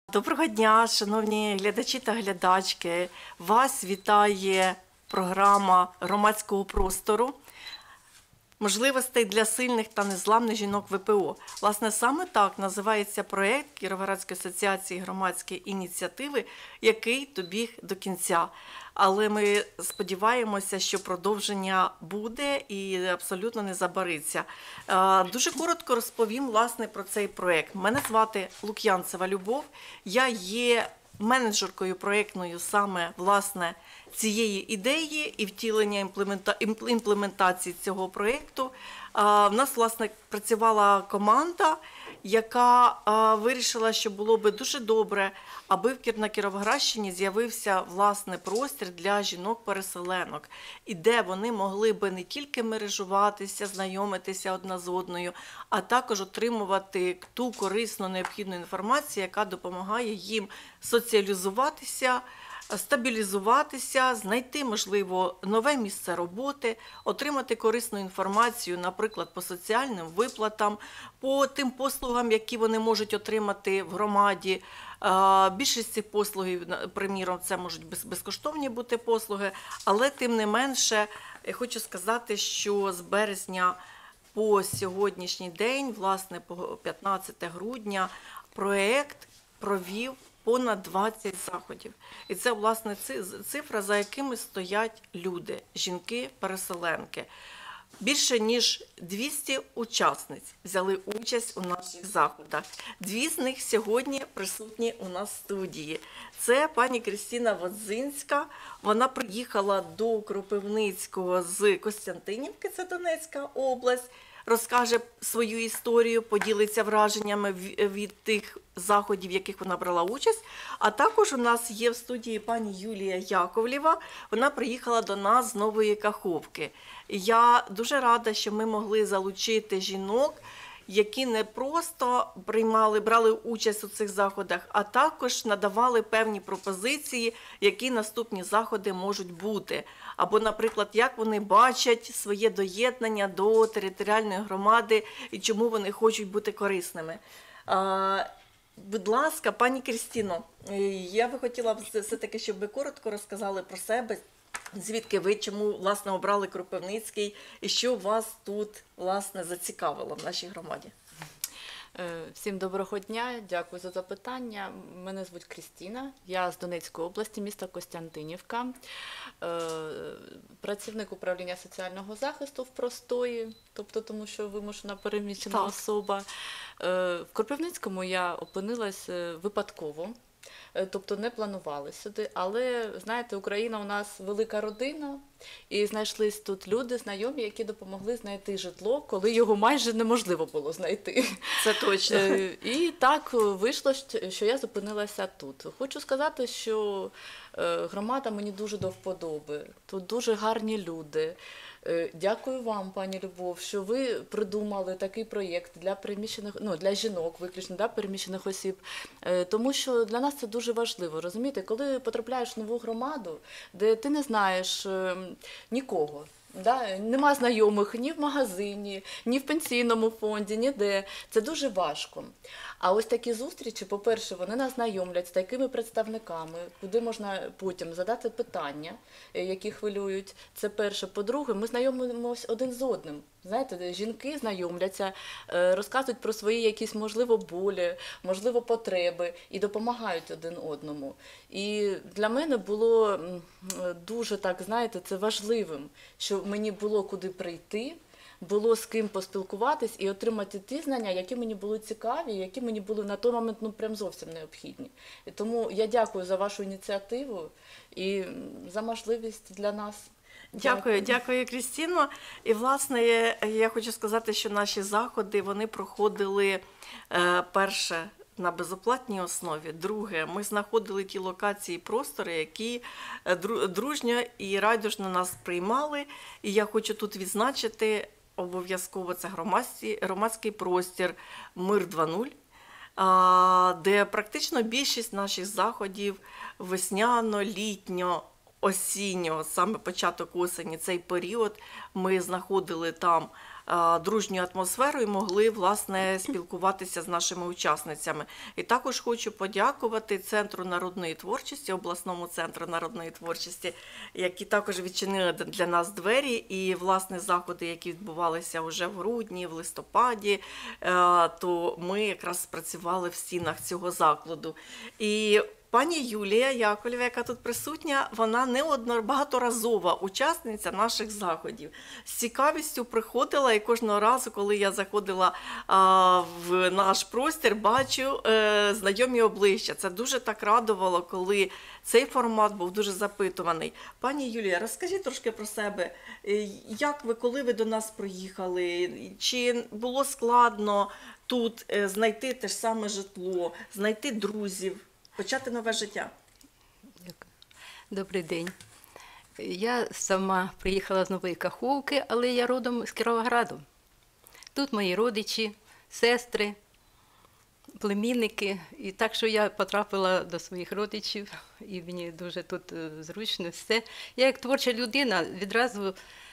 Доброго дня, шановні глядачі та глядачки. Вас вітає програма громадського простору можливостей для сильних та незламних жінок ВПО. Власне, саме так називається проєкт Кіровоградської асоціації громадської ініціативи, який добіг до кінця. Але ми сподіваємося, що продовження буде і абсолютно не забариться. Дуже коротко розповім, власне, про цей проєкт. Мене звати Лук'янцева Любов, я є менеджеркою проєктною саме, власне, цієї ідеї і втілення імплементації цього проєкту. В нас, власне, працювала команда, яка вирішила, що було би дуже добре, аби на Кіровоградщині з'явився, власне, простір для жінок-переселенок, і де вони могли би не тільки мережуватися, знайомитися одна з одною, а також отримувати ту корисну, необхідну інформацію, яка допомагає їм соціалізуватися, стабілізуватися, знайти, можливо, нове місце роботи, отримати корисну інформацію, наприклад, по соціальним виплатам, по тим послугам, які вони можуть отримати в громаді. Більшість цих послуг, приміром, це можуть безкоштовні бути послуги, але тим не менше, я хочу сказати, що з березня по сьогоднішній день, власне, по 15 грудня, проєкт провів понад 20 заходів. І це, власне, цифра, за якими стоять люди, жінки-переселенки. Більше ніж 200 учасниць взяли участь у наших заходах. Дві з них сьогодні присутні у нас в студії. Це пані Крістіна Водзинська. Вона приїхала до Кропивницького з Костянтинівки, це Донецька область, розкаже свою історію, поділиться враженнями від тих заходів, в яких вона брала участь. А також у нас є в студії пані Юлія Яковлєва. Вона приїхала до нас з Нової Каховки. Я дуже рада, що ми могли залучити жінок, які не просто брали участь у цих заходах, а також надавали певні пропозиції, які наступні заходи можуть бути. Або, наприклад, як вони бачать своє доєднання до територіальної громади і чому вони хочуть бути корисними. Будь ласка, пані Крістіно, я би хотіла все-таки, щоб ви коротко розказали про себе, звідки ви, чому, власне, обрали Кропивницький і що вас тут, власне, зацікавило в нашій громаді. Всім доброго дня, дякую за запитання. Мене звуть Крістіна, я з Донецької області, міста Костянтинівка, працівник управління соціального захисту в Простої, тобто тому що вимушена переміщена особа. В Кропивницькому я опинилась випадково. Тобто не планували сюди, але, знаєте, Україна у нас велика родина, і знайшлись тут люди, знайомі, які допомогли знайти житло, коли його майже неможливо було знайти. Це точно. І так вийшло, що я зупинилася тут. Хочу сказати, що громада мені дуже до вподоби, тут дуже гарні люди. Дякую вам, пані Любов, що ви придумали такий проєкт для переміщених, для жінок, виключно, переміщених осіб, тому що для нас це дуже важливо, розумієте, коли потрапляєш в нову громаду, де ти не знаєш нікого, нема знайомих ні в магазині, ні в пенсійному фонді, ніде. Це дуже важко. А ось такі зустрічі, по-перше, вони нас знайомлять з такими представниками, куди можна потім задати питання, які хвилюють. Це перше. По-друге, ми знайомимося один з одним. Знаєте, жінки знайомляться, розказують про свої якісь, можливо, болі, можливо, потреби і допомагають один одному. І для мене було дуже, так, знаєте, це важливим, що мені було куди прийти, було з ким поспілкуватись і отримати ті знання, які мені були цікаві, які мені були на той момент прям зовсім необхідні. І тому я дякую за вашу ініціативу і за можливість для нас. Дякую, Крістіно. І, власне, я хочу сказати, що наші заходи, вони проходили, перше, на безоплатній основі. Друге, ми знаходили ті локації і простори, які дружньо і райдужно нас приймали. І я хочу тут відзначити обов'язково, це громадський простір «Мир 2.0», де практично більшість наших заходів весняно, літньо, осіннього, саме початок осені, цей період, ми знаходили там дружню атмосферу і могли, власне, спілкуватися з нашими учасницями. І також хочу подякувати Центру народної творчості, обласному центру народної творчості, які також відчинили для нас двері. І, власне, заходи, які відбувалися вже в грудні, в листопаді, то ми якраз працювали в стінах цього закладу. І пані Юлія Яковлєва, яка тут присутня, вона багаторазова учасниця наших заходів. З цікавістю приходила, і кожного разу, коли я заходила в наш простір, бачу знайомі обличчя. Це дуже так радувало, коли цей формат був дуже запитуваний. Пані Юлія, розкажіть трошки про себе. Як ви, коли ви до нас приїхали? Чи було складно тут знайти те ж саме житло, знайти друзів? Почати нове життя. Дякую. Добрий день. Я сама приїхала з Нової Каховки, але я родом з Кіровограду. Тут мої родичі, сестри, племінники. І так, що я потрапила до своїх родичів, і мені дуже тут зручно все. Я як творча людина відразу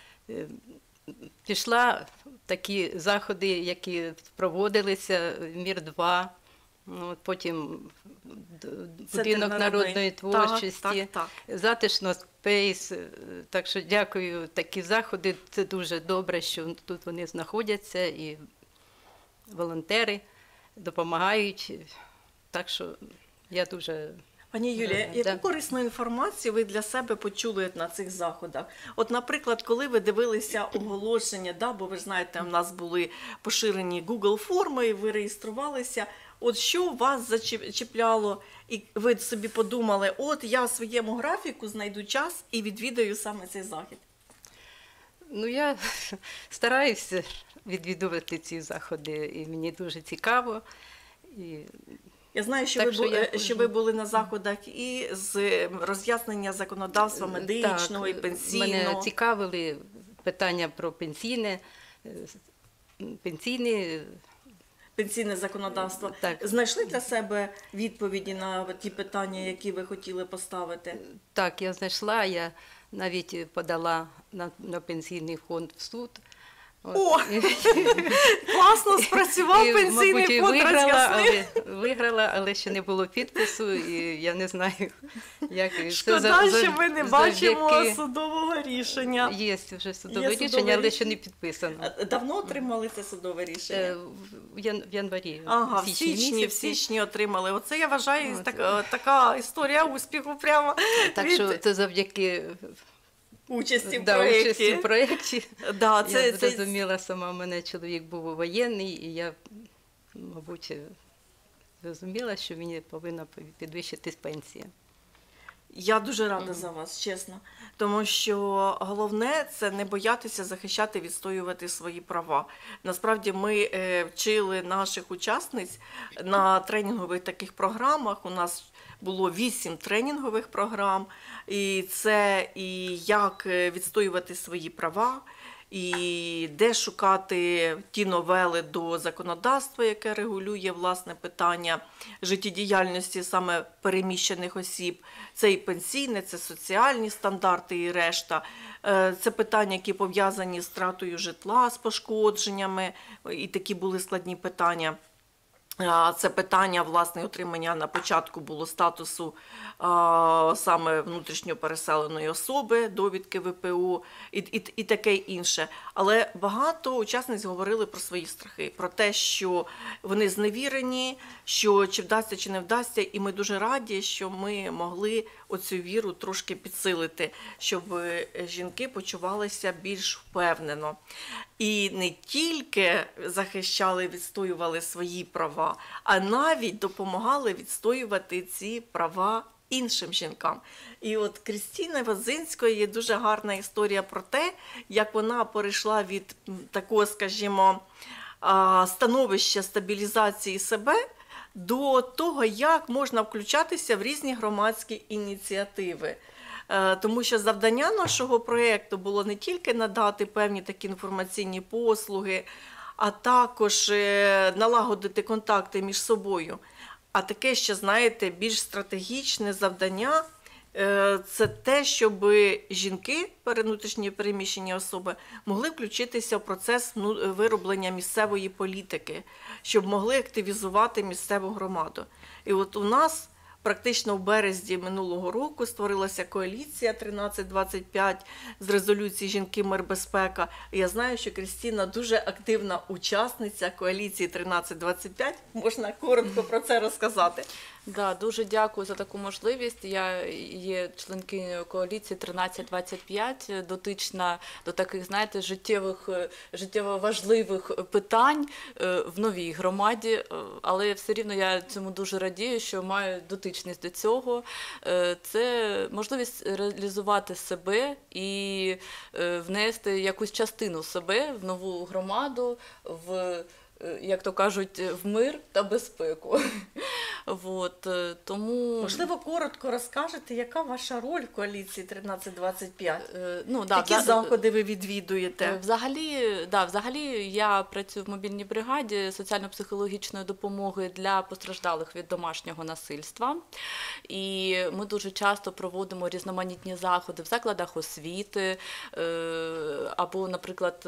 пішла в такі заходи, які проводилися, «Мір-2», потім будинок народної творчості, затишно Спейс. Так що дякую, такі заходи, це дуже добре, що тут вони знаходяться, і волонтери допомагають. Так що я дуже... Пані Юлія, яку корисну інформацію ви для себе почули на цих заходах? От, наприклад, коли ви дивилися оголошення, бо ви ж знаєте, у нас були поширені Google форми, і ви реєструвалися. От що вас зачіпляло, і ви собі подумали, от я в своєму графіку знайду час і відвідаю саме цей захід? Ну, я стараюся відвідувати ці заходи, і мені дуже цікаво. І... Я знаю, що ви були на заходах і з роз'яснення законодавства медичного і пенсійного. Мене цікавили питання про пенсійне законодавство. Так. Знайшли для себе відповіді на ті питання, які ви хотіли поставити? Так, я знайшла. Я навіть подала на пенсійний фонд в суд. О, класно спрацював пенсійний фонд, виграла, але ще не було підпису, і я не знаю, як... Шкода, що ми не бачимо судового рішення. Є вже судове рішення, але ще не підписано. Давно отримали це судове рішення? В январі, в січні отримали. Оце, я вважаю, така історія успіху прямо. Так що це завдяки... Участі в проєкті. Я зрозуміла сама, у мене чоловік був воєнний, і я, мабуть, зрозуміла, що мені повинна підвищитись пенсія. Я дуже рада за вас, чесно. Тому що головне – це не боятися захищати, відстоювати свої права. Насправді ми вчили наших учасниць на тренінгових таких програмах. У нас було 8 тренінгових програм. І це і як відстоювати свої права, і де шукати ті новели до законодавства, яке регулює, власне, питання життєдіяльності саме переміщених осіб. Це і пенсійне, це соціальні стандарти і решта. Це питання, які пов'язані з втратою житла, з пошкодженнями, і такі були складні питання. Це питання, власне, отримання на початку було статусу саме внутрішньо переселеної особи, довідки ВПО і таке інше. Але багато учасниць говорили про свої страхи, про те, що вони зневірені, що чи вдасться, чи не вдасться. І ми дуже раді, що ми могли оцю віру трошки підсилити, щоб жінки почувалися більш впевнено. І не тільки захищали, відстоювали свої права, а навіть допомагали відстоювати ці права іншим жінкам. І от Крістіни Возинської є дуже гарна історія про те, як вона перейшла від такого, скажімо, становища стабілізації себе до того, як можна включатися в різні громадські ініціативи. Тому що завдання нашого проєкту було не тільки надати певні такі інформаційні послуги, а також налагодити контакти між собою. А таке ще, знаєте, більш стратегічне завдання це те, щоб жінки, внутрішньо переміщені особи, могли включитися в процес вироблення місцевої політики, щоб могли активізувати місцеву громаду. І от у нас практично в березні минулого року створилася коаліція 1325 з резолюції «Жінки, мир, безпека». І я знаю, що Крістіна дуже активна учасниця коаліції 1325. Можна коротко про це розказати? Да, дуже дякую за таку можливість. Я є членкинею коаліції 1325, дотична до таких, знаєте, життєво важливих питань в новій громаді, але все рівно я цьому дуже радію, що маю дотичність до цього. Це можливість реалізувати себе і внести якусь частину себе в нову громаду, як то кажуть, в мир та безпеку. Вот, тому... Можливо, коротко розкажете, яка ваша роль в коаліції 1325? Да, які заходи ви відвідуєте? Взагалі я працюю в мобільній бригаді соціально-психологічної допомоги для постраждалих від домашнього насильства. І ми дуже часто проводимо різноманітні заходи в закладах освіти або, наприклад,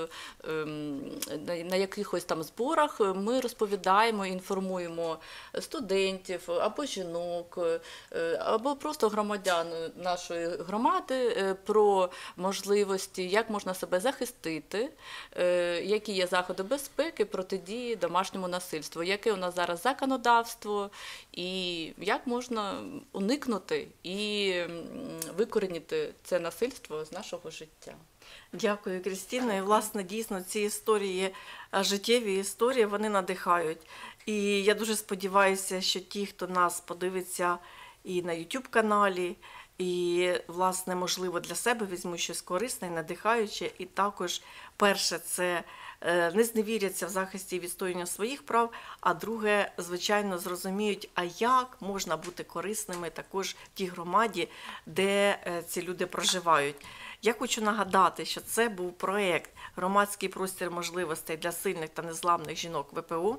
на якихось там зборах ми розповідаємо, інформуємо студентів або жінок, або просто громадян нашої громади про можливості, як можна себе захистити, які є заходи безпеки, протидії домашньому насильству, яке у нас зараз законодавство і як можна уникнути і викорінити це насильство з нашого життя. Дякую, Крістіна. І, власне, дійсно, ці історії, життєві історії, вони надихають. І я дуже сподіваюся, що ті, хто нас подивиться і на YouTube-каналі, і, власне, можливо, для себе візьмуть щось корисне і надихаюче. І також, перше, це не зневіряться в захисті і відстоювання своїх прав, а друге, звичайно, зрозуміють, а як можна бути корисними також в тій громаді, де ці люди проживають. Я хочу нагадати, що це був проєкт «Громадський простір можливостей для сильних та незламних жінок ВПО».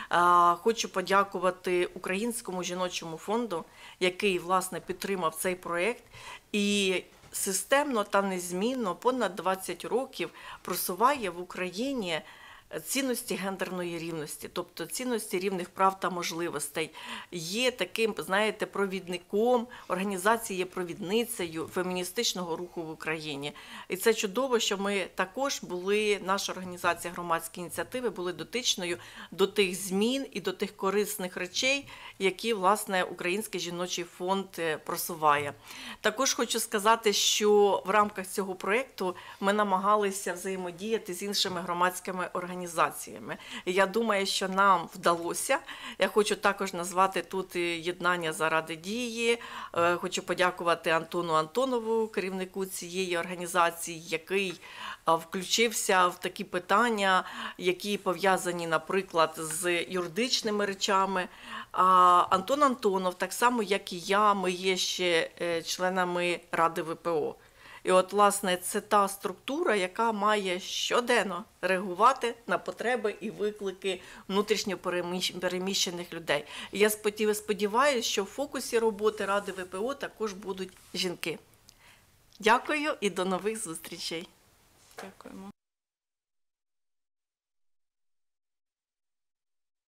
Хочу подякувати Українському жіночому фонду, який, власне, підтримав цей проєкт і системно та незмінно понад 20 років просуває в Україні цінності гендерної рівності, тобто цінності рівних прав та можливостей. Є таким, знаєте, провідником, організація є провідницею феміністичного руху в Україні. І це чудово, що ми також були, наша організація «Громадські ініціативи» були дотичною до тих змін і до тих корисних речей, які, власне, Український жіночий фонд просуває. Також хочу сказати, що в рамках цього проєкту ми намагалися взаємодіяти з іншими громадськими організаціями. І я думаю, що нам вдалося. Я хочу також назвати тут «Єднання заради дії». Хочу подякувати Антону Антонову, керівнику цієї організації, який включився в такі питання, які пов'язані, наприклад, з юридичними речами. Антон Антонов, так само, як і я, ми є ще членами Ради ВПО. І от, власне, це та структура, яка має щоденно реагувати на потреби і виклики внутрішньо переміщених людей. І я сподіваюся, що в фокусі роботи Ради ВПО також будуть жінки. Дякую і до нових зустрічей. Дякуємо.